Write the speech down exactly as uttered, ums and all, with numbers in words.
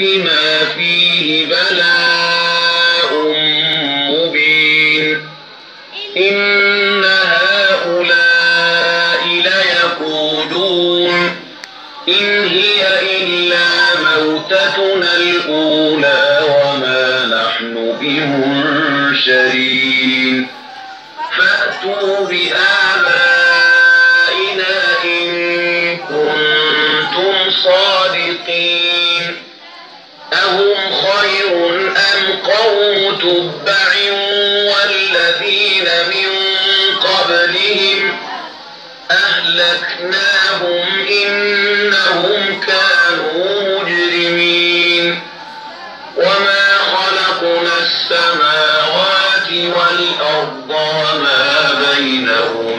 ما فيه بلاء مبين إن هؤلاء ليقولون إن هي إلا موتتنا الأولى وما نحن بمنشرين فأتوا بآبائنا إن كنتم صادقين أهم خير أم قوم تبع والذين من قبلهم أهلكناهم إنهم كانوا مجرمين وما خلقنا السماوات والأرض وما بينهما